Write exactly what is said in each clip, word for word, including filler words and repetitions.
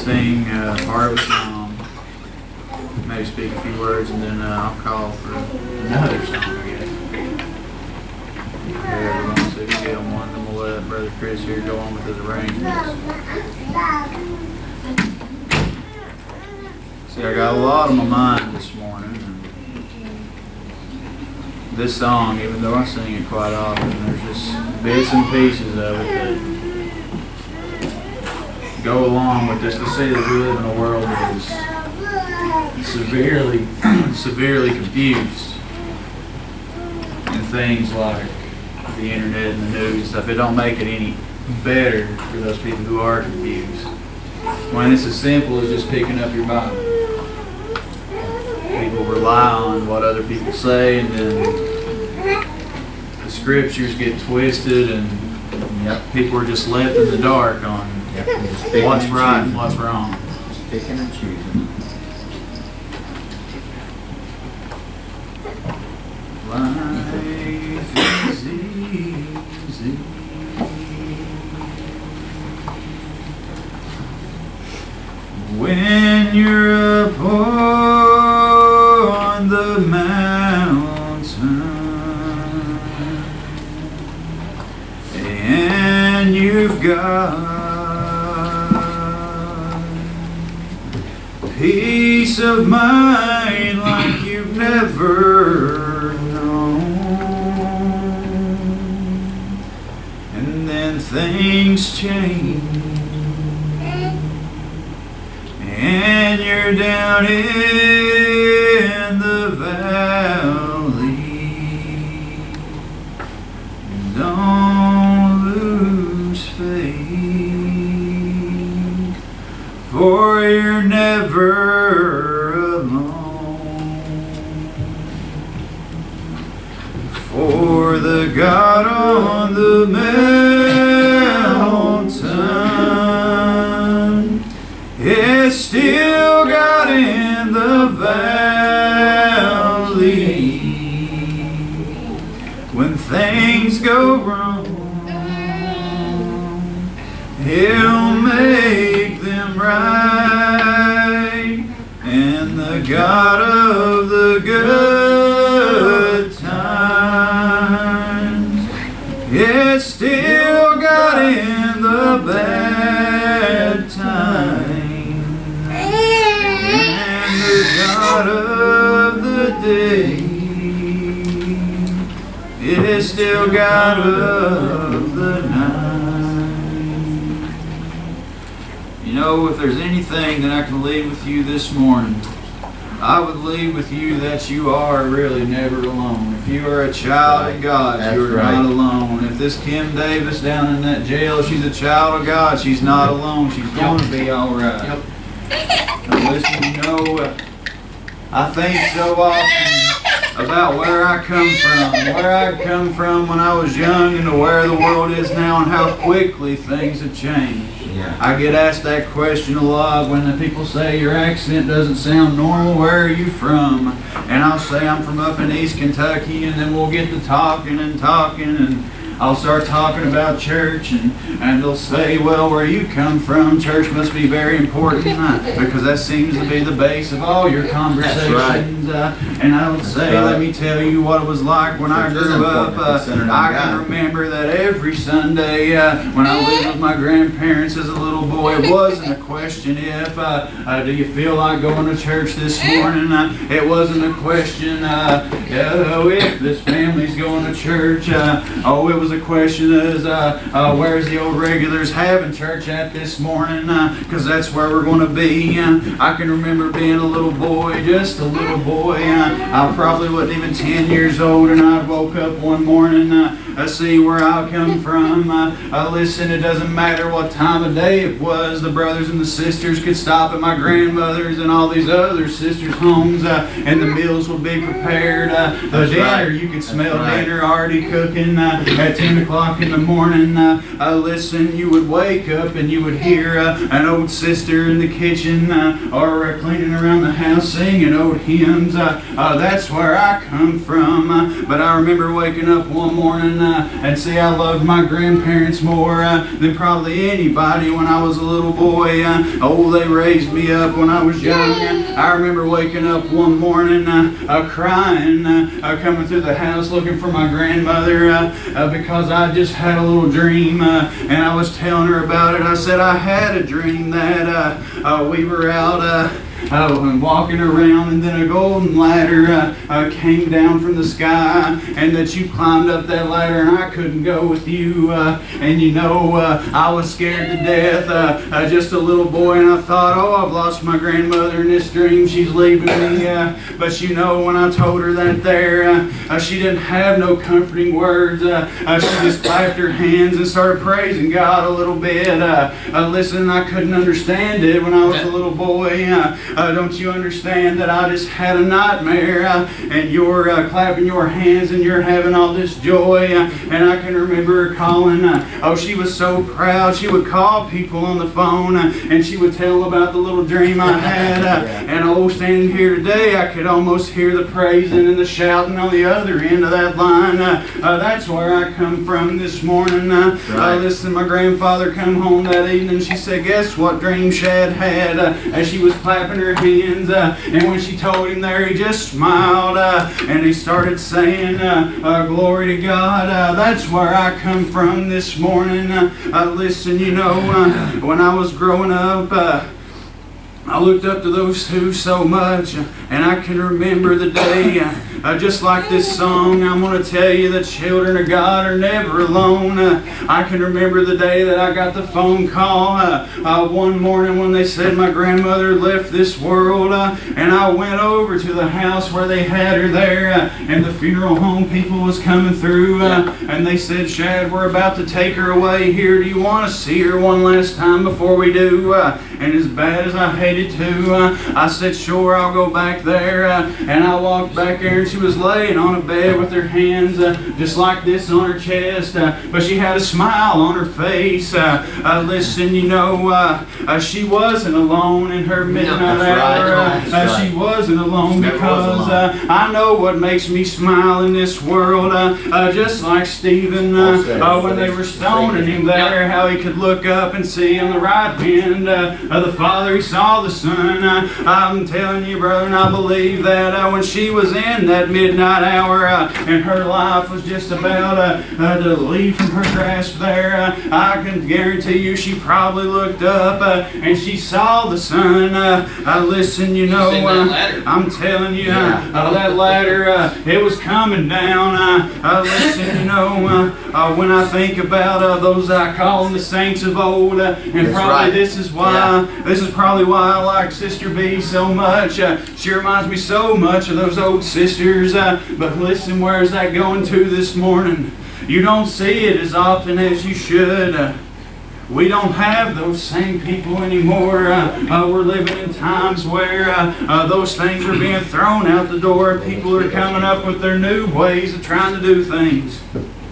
sing uh, part of a song, maybe speak a few words, and then uh, I'll call for another song, I guess. Yeah, we're going to see get on one, then we'll let Brother Chris here go on with his arrangements. See, I got a lot on my mind this morning. And this song, even though I sing it quite often, there's just bits and pieces of it that go along with this to see that we live in a world that is severely, severely confused in things like the internet and the news and stuff. It don't make it any better for those people who are confused. When it's as simple as just picking up your Bible. People rely on what other people say, and then the scriptures get twisted, and yep, people are just left in the dark on yep, what's right and what's wrong. Just picking and choosing. Life is easy when you're up on the mountain and you've got peace of mind like you've never known, and then things change and you're down in the valley. Don't lose faith, for you're never alone. For the God on the mountain is still God in the valley. When things go wrong, He'll make them right. And the God of the good times is still God in the bad times. And the God of the day is still God of the night. You know, if there's anything that I can leave with you this morning, I would leave with you that you are really never alone. If you are a child of God, That's you are right. not alone. If this Kim Davis down in that jail, she's a child of God, she's not alone. She's going to be all right. Yep. Now listen, you know, uh, I think so often about where I come from, where I come from when I was young, and to where the world is now, and how quickly things have changed. Yeah. I get asked that question a lot when the people say your accent doesn't sound normal. Where are you from? And I'll say I'm from up in East Kentucky, and then we'll get to talking and talking, and I'll start talking about church, and, and they'll say, well, where you come from, church must be very important, uh, because that seems to be the base of all your conversations. Right. Uh, and I would say, right. let me tell you what it was like when I Church is grew up. important if it's Uh, centered on I can God. remember that every Sunday uh, when I lived with my grandparents as a little boy, it wasn't a question if, uh, uh, do you feel like going to church this morning? Uh, it wasn't a question, uh, oh, if this family's going to church. Uh, oh, it was a question as, uh, uh, where's the old regulars having church at this morning? Because uh, that's where we're going to be. Uh, I can remember being a little boy, just a little boy. Uh, I probably wasn't even ten years old, and I woke up one morning. Uh, I see where I come from. Uh, uh, listen, it doesn't matter what time of day it was. The brothers and the sisters could stop at my grandmother's and all these other sisters' homes, uh, and the meals would be prepared. Uh, the That's dinner, right. you could smell That's right. dinner already cooking uh, at ten o'clock in the morning. Uh, uh, listen, you would wake up and you would hear uh, an old sister in the kitchen uh, or uh, cleaning around the house around singing old hymns. Uh, uh, that's where I come from. Uh, but I remember waking up one morning uh, and see I loved my grandparents more uh, than probably anybody when I was a little boy. Uh, oh, they raised me up when I was young. I remember waking up one morning uh, uh, crying, uh, uh, coming through the house looking for my grandmother uh, uh, because I just had a little dream uh, and I was telling her about it. I said I had a dream that uh, uh, we were out uh, Uh, walking around, and then a golden ladder uh, uh, came down from the sky, and that you climbed up that ladder, and I couldn't go with you. Uh, and you know, uh, I was scared to death, uh, uh, just a little boy, and I thought, oh, I've lost my grandmother in this dream. She's leaving me. Uh, but you know, when I told her that there, uh, uh, she didn't have no comforting words. Uh, uh, she just clapped her hands and started praising God a little bit. Uh, uh, listen, I couldn't understand it when I was a little boy. Uh, Uh, don't you understand that I just had a nightmare uh, and you're uh, clapping your hands and you're having all this joy uh, and I can remember her calling uh, oh, she was so proud. She would call people on the phone uh, and she would tell about the little dream I had uh, and oh, standing here today I could almost hear the praising and the shouting on the other end of that line. Uh, uh, that's where I come from this morning. Uh, right. uh, listen, my grandfather come home that evening. She said, guess what dream Shad had? Uh, as she was clapping her hands, uh, and when she told him there, he just smiled uh, and he started saying uh, uh, glory to God. Uh, that's where I come from this morning. Uh, uh, listen, you know, uh, when I was growing up, uh, I looked up to those two so much, and I can remember the day, uh, uh, just like this song, I'm going to tell you the children of God are never alone. Uh, I can remember the day that I got the phone call uh, uh, one morning when they said my grandmother left this world, uh, and I went over to the house where they had her there, uh, and the funeral home people was coming through, uh, and they said, Shad, we're about to take her away here. Do you want to see her one last time before we do? Uh, and as bad as I hated to, uh, I said, sure, I'll go back there, uh, and I walked back there, and she was laying on a bed with her hands uh, just like this on her chest, uh, but she had a smile on her face. Uh, uh, listen, you know, uh, uh, she wasn't alone in her midnight no, hour. Right. Uh, uh, she wasn't alone she because was alone. Uh, I know what makes me smile in this world. Uh, uh, just like Stephen, uh, uh, when they were stoning him there, how he could look up and see on the right hand uh, of the Father, he saw the Son. Uh, I'm telling you, brother, and I believe that uh, when she was in that midnight hour uh, and her life was just about uh, uh, to leave from her grasp there, uh, I can guarantee you she probably looked up uh, and she saw the Son. Uh, uh, listen, you know, uh, I'm telling you, uh, uh, that ladder, uh, it was coming down. Uh, uh, listen, you know, uh, uh, when I think about uh, those I call them the saints of old, uh, and That's probably right. this is why, yeah. this is probably why I like Sister B so much. Uh, she reminds me so much of those old sisters. Uh, but listen, where's that going to this morning? You don't see it as often as you should. Uh, we don't have those same people anymore. Uh, uh, we're living in times where uh, uh, those things are being thrown out the door. People are coming up with their new ways of trying to do things.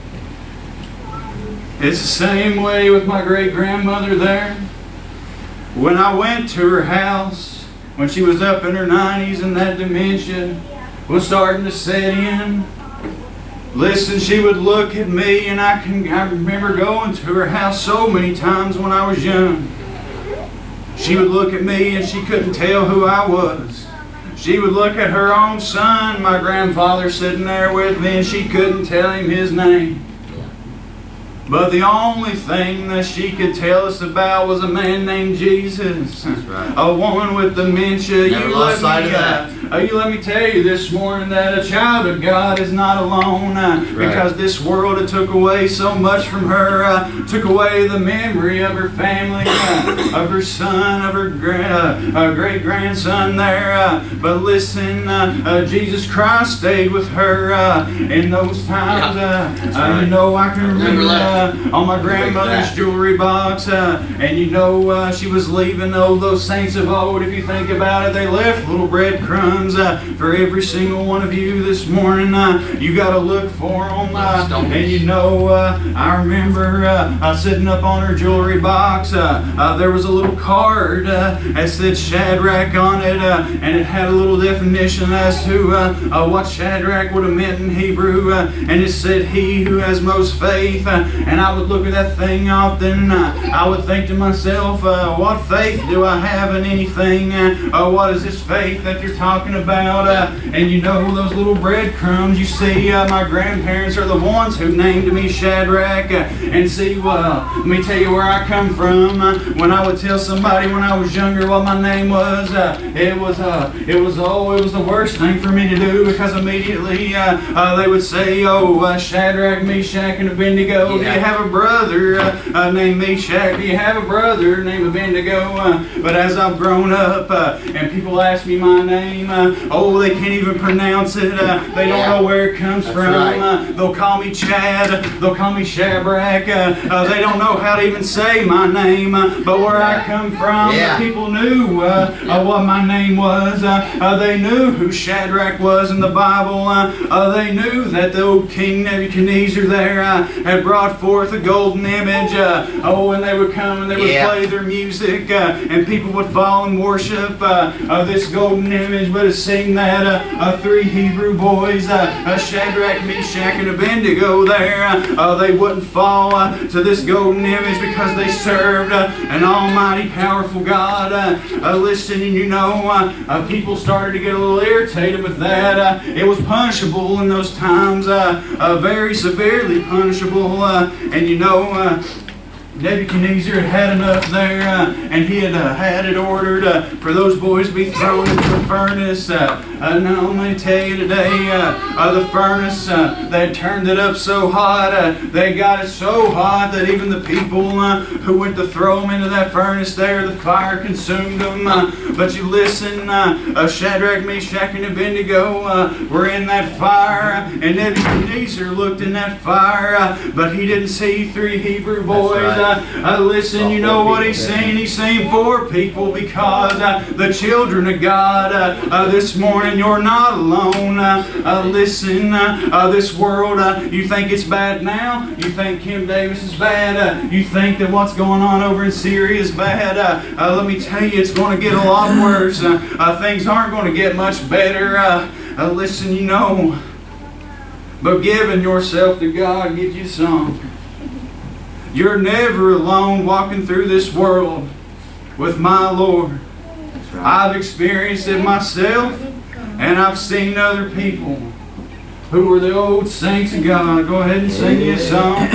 It's the same way with my great-grandmother there. When I went to her house, when she was up in her nineties and that dementia was starting to set in, listen, she would look at me, and I can I remember going to her house so many times when I was young. She would look at me and she couldn't tell who I was. She would look at her own son, my grandfather, sitting there with me, and she couldn't tell him his name. But the only thing that she could tell us about was a man named Jesus. That's right. A woman with dementia. Never you lost let sight me, of that. Uh, you let me tell you this morning that a child of God is not alone, uh, right. because this world it took away so much from her. Uh, took away the memory of her family, uh, of her son, of her gra uh, great grandson there. Uh, but listen, uh, uh, Jesus Christ stayed with her uh, in those times. Yeah. Uh, uh, right. You know, I can remember. remember Uh, on my grandmother's jewelry box, uh, and you know uh, she was leaving oh, those saints of old. If you think about it, they left little breadcrumbs times uh, for every single one of you this morning. Uh, you got to look for them. Uh, and you know, uh, I remember uh, uh, sitting up on her jewelry box. Uh, uh, there was a little card uh, that said Shadrach on it, uh, and it had a little definition as to uh, uh, what Shadrach would have meant in Hebrew. Uh, and it said, "He who has most faith." Uh, and I would look at that thing often. Uh, I would think to myself, uh, what faith do I have in anything? Uh, uh, what is this faith that you're talking about? Uh, and you know, those little breadcrumbs, you see, uh, my grandparents are the ones who named me Shadrach. Uh, and see, well, let me tell you where I come from. Uh, when I would tell somebody when I was younger what my name was, uh, it was, uh, it was, oh, it was the worst thing for me to do, because immediately uh, uh, they would say, oh, uh, Shadrach, Meshach, and Abednego. Yeah. Do you have a brother uh, uh, named Meshach? Do you have a brother named Abednego? Uh, but as I've grown up uh, and people ask me my name, uh, oh, they can't even pronounce it. Uh, they don't know where it comes That's from. Right. Uh, they'll call me Chad. They'll call me Shadrach. Uh, uh, they don't know how to even say my name. Uh, but where I come from, yeah. people knew uh, uh, what my name was. Uh, uh, they knew who Shadrach was in the Bible. Uh, uh, they knew that the old King Nebuchadnezzar there uh, had brought forth a golden image. Uh, oh, and they would come and they would yeah. play their music, uh, and people would fall and worship uh, uh, this golden image. But it seemed that uh, uh, three Hebrew boys, uh, uh, Shadrach, Meshach, and Abednego there, uh, uh, they wouldn't fall uh, to this golden image because they served uh, an almighty, powerful God. Uh, uh, listen, and you know, uh, uh, people started to get a little irritated with that. Uh, it was punishable in those times, uh, uh, very severely punishable. Uh, and you know, uh, Nebuchadnezzar had had enough there, uh, and he had uh, had it ordered uh, for those boys to be thrown into the furnace. Uh, uh, now, let me tell you today, uh, uh, the furnace, uh, they turned it up so hot, uh, they got it so hot that even the people uh, who went to throw them into that furnace there, the fire consumed them. Uh, but you listen, uh, uh, Shadrach, Meshach, and Abednego uh, were in that fire, and Nebuchadnezzar looked in that fire, uh, but he didn't see three Hebrew boys. Uh, Uh, listen, you know what he's saying? He's saying four people, because uh, the children of God uh, uh, this morning, you're not alone. Uh, uh, listen, uh, uh, this world, uh, you think it's bad now? You think Kim Davis is bad? Uh, you think that what's going on over in Syria is bad? Uh, uh, let me tell you, it's going to get a lot worse. Uh, uh, things aren't going to get much better. Uh, uh, listen, you know, but giving yourself to God gives you some. You're never alone walking through this world with my Lord. That's right. I've experienced it myself, and I've seen other people who were the old saints of God. Go ahead and sing you a song.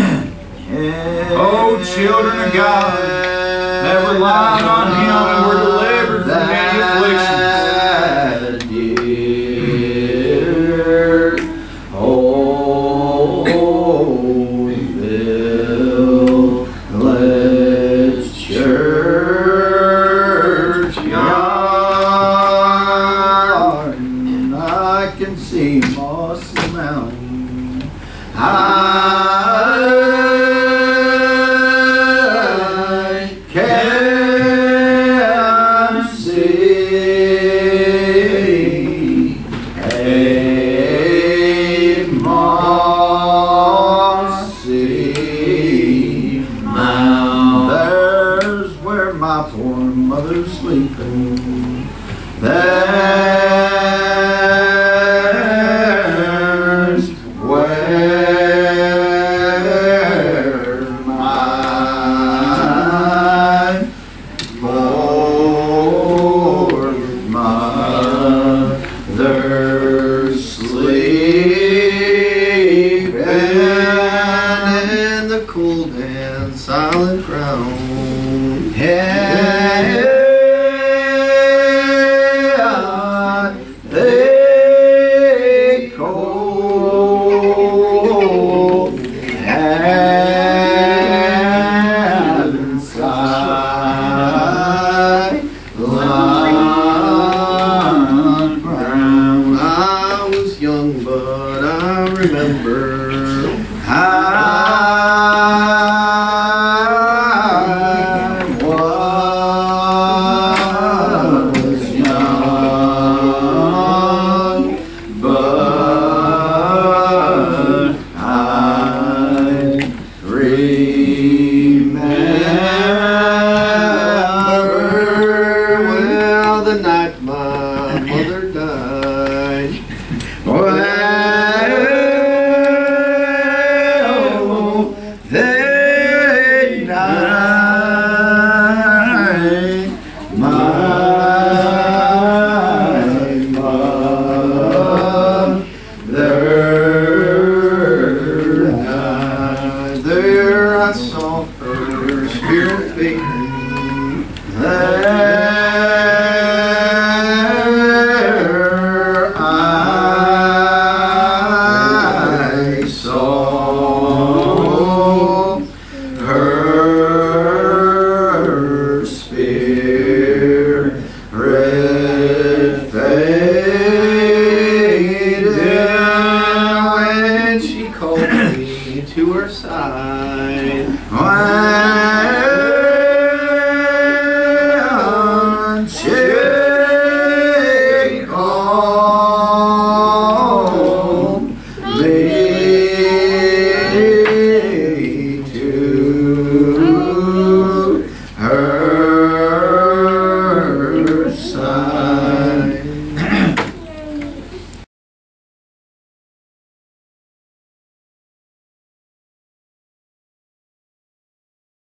Oh, children of God that relied on Him and were delivered from many afflictions. father died.